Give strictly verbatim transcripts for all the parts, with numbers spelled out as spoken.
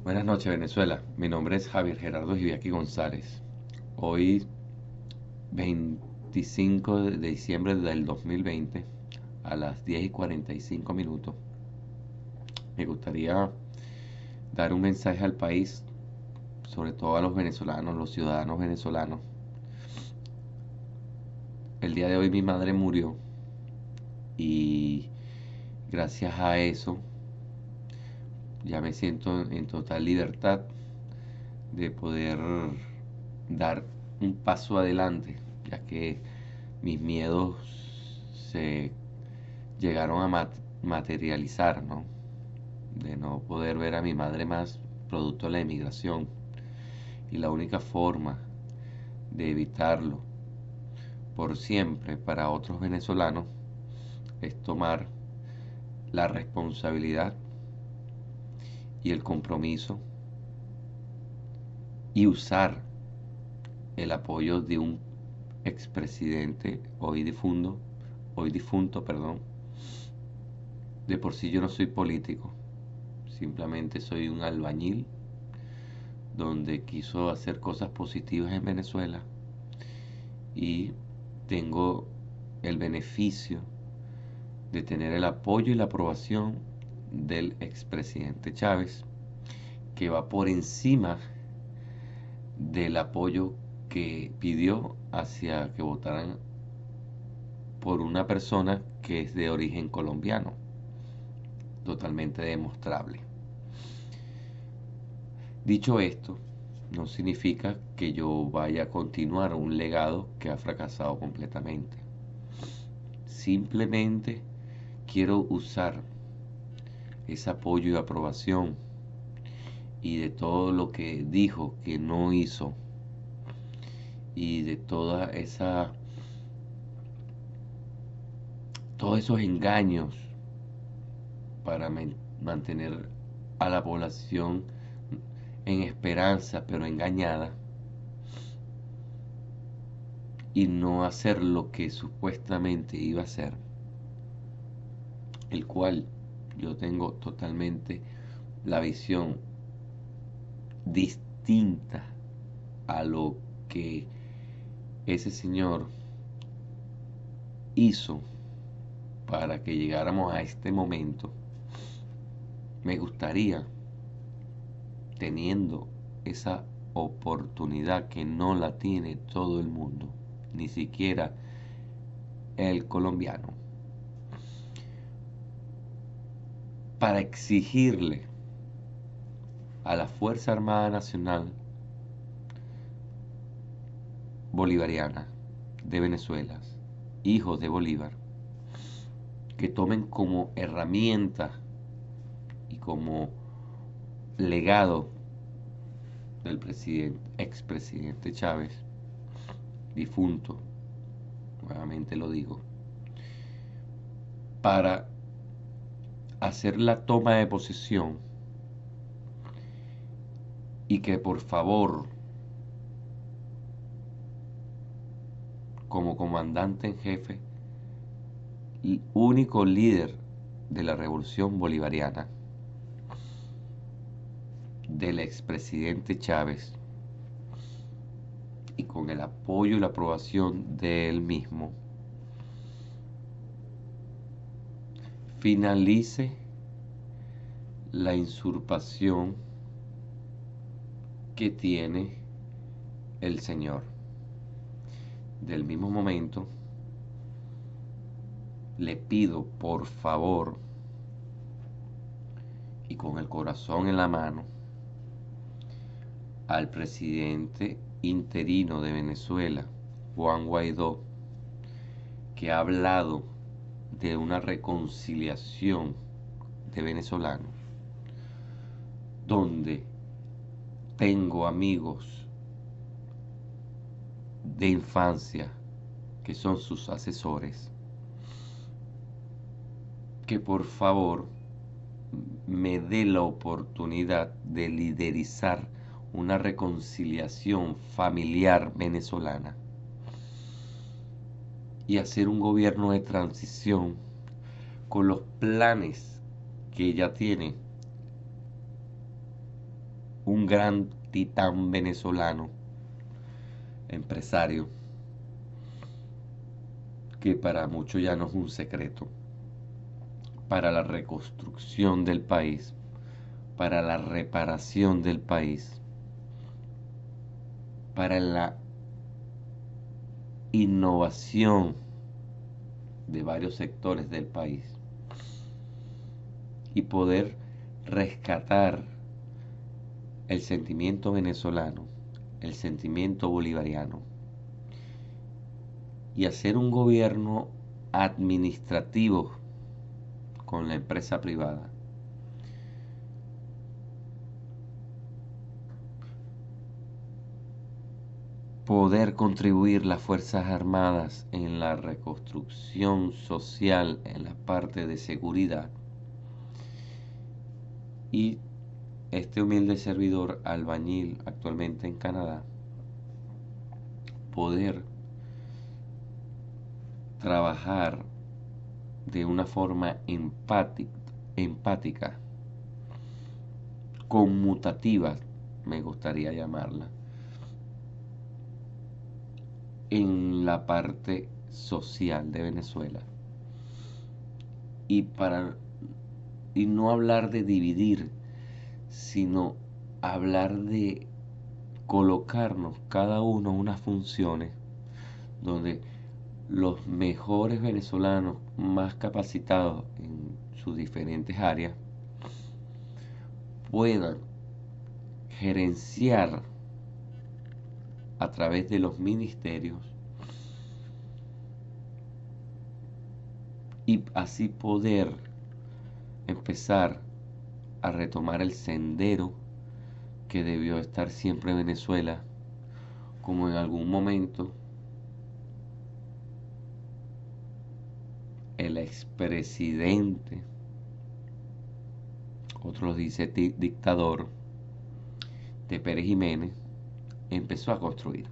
Buenas noches, Venezuela. Mi nombre es Javier Gerardo Giviaki González. Hoy, veinticinco de diciembre del dos mil veinte, a las diez y cuarenta y cinco minutos, me gustaría dar un mensaje al país, sobre todo a los venezolanos, los ciudadanos venezolanos. El día de hoy mi madre murió y gracias a eso ya me siento en total libertad de poder dar un paso adelante, ya que mis miedos se llegaron a mat- materializar, ¿no? De no poder ver a mi madre más producto de la emigración. Y la única forma de evitarlo por siempre para otros venezolanos es tomar la responsabilidad y el compromiso y usar el apoyo de un expresidente hoy difunto, hoy difunto, perdón. De por sí yo no soy político, simplemente soy un albañil donde quiso hacer cosas positivas en Venezuela y tengo el beneficio de tener el apoyo y la aprobación del expresidente Chávez, que va por encima del apoyo que pidió hacia que votaran por una persona que es de origen colombiano, totalmente demostrable. Dicho esto, no significa que yo vaya a continuar un legado que ha fracasado completamente. Simplemente quiero usar ese apoyo y aprobación y de todo lo que dijo que no hizo y de toda esa todos esos engaños para mantener a la población en esperanza pero engañada y no hacer lo que supuestamente iba a hacer, el cual yo tengo totalmente la visión distinta a lo que ese señor hizo para que llegáramos a este momento. Me gustaría, teniendo esa oportunidad que no la tiene todo el mundo, ni siquiera el colombiano, para exigirle a la Fuerza Armada Nacional Bolivariana de Venezuela, hijos de Bolívar, que tomen como herramienta y como legado del presidente, expresidente Chávez, difunto, nuevamente lo digo, para hacer la toma de posesión y que por favor, como comandante en jefe y único líder de la revolución bolivariana, del expresidente Chávez, y con el apoyo y la aprobación de él mismo, finalice la usurpación que tiene el Señor. Del mismo momento, le pido por favor y con el corazón en la mano al presidente interino de Venezuela, Juan Guaidó, que ha hablado de una reconciliación de venezolanos, donde tengo amigos de infancia que son sus asesores, que por favor me dé la oportunidad de liderizar una reconciliación familiar venezolana y hacer un gobierno de transición con los planes que ella tiene un gran titán venezolano, empresario, que para muchos ya no es un secreto, para la reconstrucción del país, para la reparación del país, para la innovación de varios sectores del país y poder rescatar el sentimiento venezolano, el sentimiento bolivariano y hacer un gobierno administrativo con la empresa privada. Poder contribuir las Fuerzas Armadas en la reconstrucción social, en la parte de seguridad. Y este humilde servidor, albañil actualmente en Canadá, poder trabajar de una forma empática, empática, conmutativa, me gustaría llamarla, en la parte social de Venezuela. Y para y no hablar de dividir, sino hablar de colocarnos cada uno unas funciones donde los mejores venezolanos más capacitados en sus diferentes áreas puedan gerenciar a través de los ministerios y así poder empezar a retomar el sendero que debió estar siempre Venezuela, como en algún momento el expresidente, otros dicen dictador, de Pérez Jiménez, empezó a construir.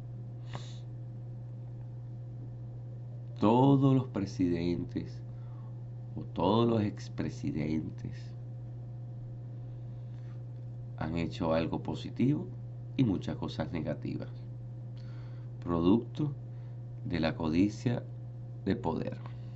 Todos los presidentes o todos los expresidentes han hecho algo positivo y muchas cosas negativas, producto de la codicia de poder.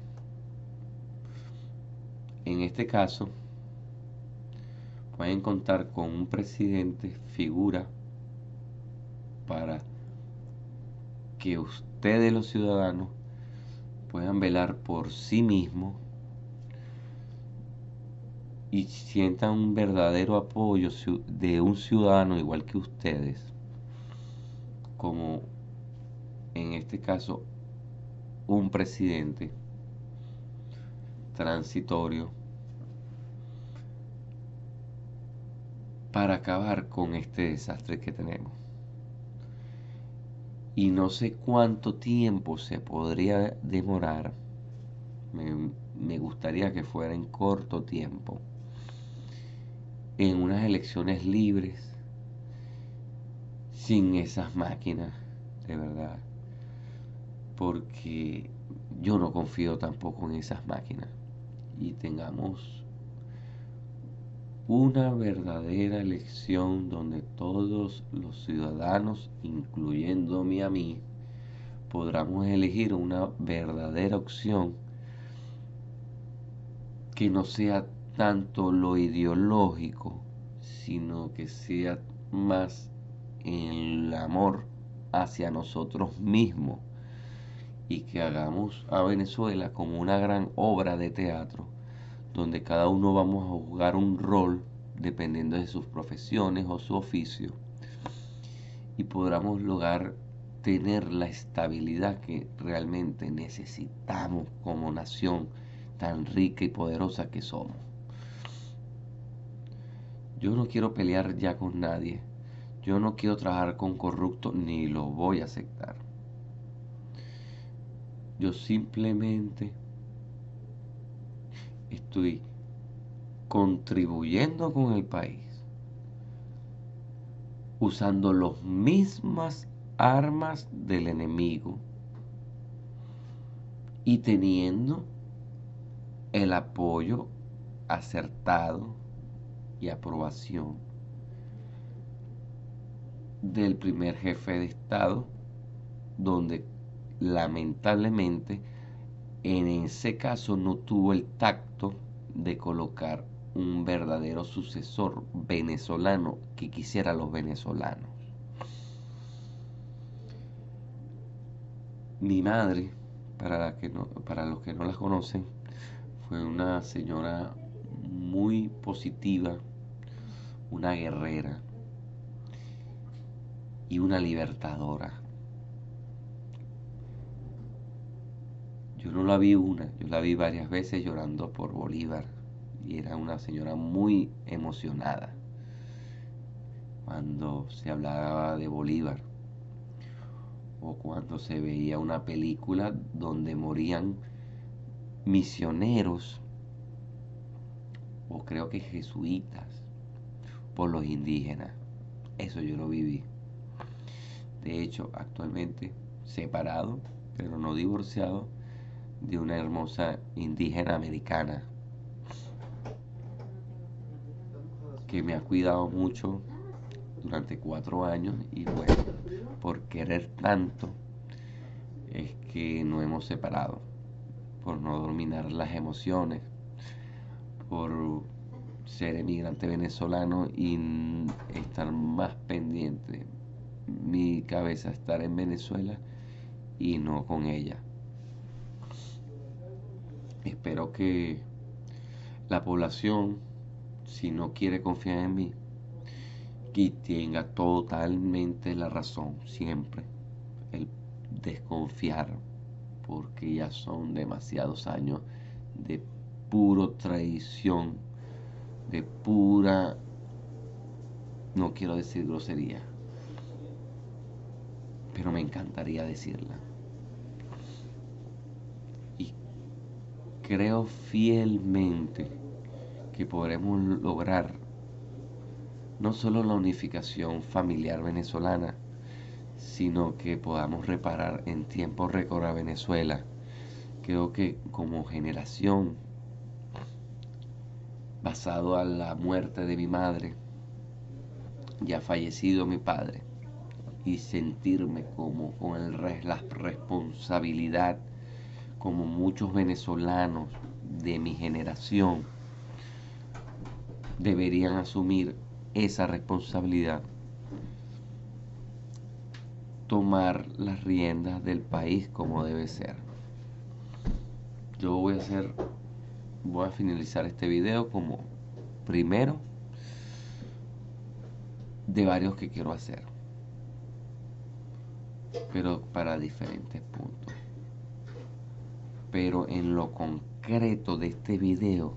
En este caso, pueden contar con un presidente figura para que ustedes los ciudadanos puedan velar por sí mismos y sientan un verdadero apoyo de un ciudadano igual que ustedes, como en este caso un presidente transitorio para acabar con este desastre que tenemos. Y no sé cuánto tiempo se podría demorar, me, me gustaría que fuera en corto tiempo, en unas elecciones libres, sin esas máquinas, de verdad, porque yo no confío tampoco en esas máquinas, y tengamos una verdadera elección donde todos los ciudadanos, incluyéndome a mí, podamos elegir una verdadera opción que no sea tanto lo ideológico, sino que sea más el amor hacia nosotros mismos, y que hagamos a Venezuela como una gran obra de teatro donde cada uno vamos a jugar un rol dependiendo de sus profesiones o su oficio, y podamos lograr tener la estabilidad que realmente necesitamos como nación tan rica y poderosa que somos. Yo no quiero pelear ya con nadie, yo no quiero trabajar con corruptos ni lo voy a aceptar. Yo simplemente estoy contribuyendo con el país, usando las mismas armas del enemigo y teniendo el apoyo acertado y aprobación del primer jefe de Estado, donde lamentablemente en ese caso no tuvo el tacto de colocar un verdadero sucesor venezolano que quisiera a los venezolanos. Mi madre, para, la que no, para los que no la conocen, fue una señora muy positiva, una guerrera y una libertadora. Yo no la vi una, yo la vi varias veces llorando por Bolívar y era una señora muy emocionada cuando se hablaba de Bolívar o cuando se veía una película donde morían misioneros o creo que jesuitas por los indígenas. Eso yo lo viví. De hecho, actualmente separado, pero no divorciado, de una hermosa indígena americana que me ha cuidado mucho durante cuatro años y bueno, por querer tanto es que nos hemos separado, por no dominar las emociones, por ser emigrante venezolano y estar más pendiente, mi cabeza estar en Venezuela y no con ella. Espero que la población, si no quiere confiar en mí, que tenga totalmente la razón siempre, el desconfiar, porque ya son demasiados años de puro traición, de pura, no quiero decir grosería, pero me encantaría decirla. Y creo fielmente que podremos lograr no solo la unificación familiar venezolana, sino que podamos reparar en tiempo récord a Venezuela. Creo que como generación, basado a la muerte de mi madre, ya fallecido mi padre, y sentirme como con el, la responsabilidad, como muchos venezolanos de mi generación deberían asumir esa responsabilidad, tomar las riendas del país como debe ser. Yo voy a hacer, voy a finalizar este video como primero de varios que quiero hacer, pero para diferentes puntos. Pero en lo concreto de este video,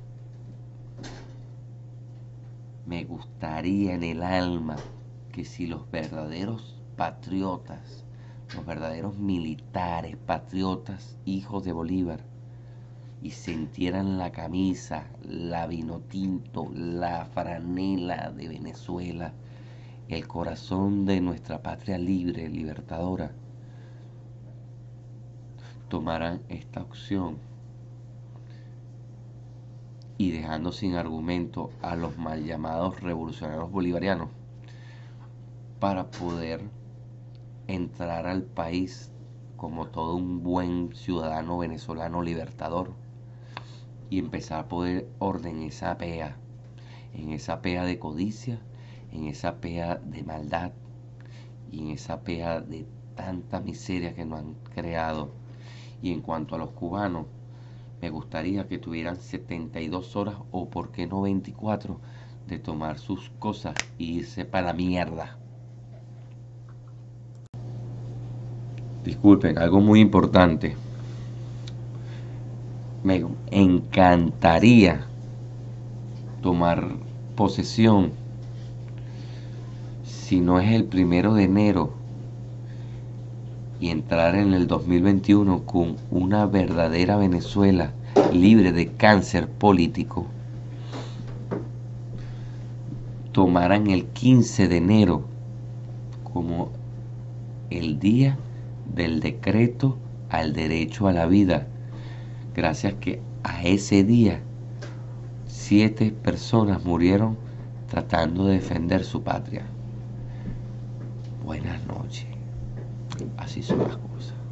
me gustaría en el alma que si los verdaderos patriotas, los verdaderos militares, patriotas, hijos de Bolívar, y sintieran la camisa, la vino tinto, la franela de Venezuela, el corazón de nuestra patria libre, libertadora, tomaran esta opción y dejando sin argumento a los mal llamados revolucionarios bolivarianos para poder entrar al país como todo un buen ciudadano venezolano libertador y empezar a poder orden esa pea, en esa pea de codicia, en esa pea de maldad y en esa pea de tanta miseria que nos han creado. Y en cuanto a los cubanos, me gustaría que tuvieran setenta y dos horas o por qué no veinticuatro de tomar sus cosas e irse para la mierda. Disculpen, algo muy importante. Me encantaría tomar posesión, si no es el primero de enero, y entrar en el dos mil veintiuno con una verdadera Venezuela libre de cáncer político. Tomaran el quince de enero como el día del decreto al derecho a la vida, gracias que a ese día siete personas murieron tratando de defender su patria. Buenas noches. Así son las cosas.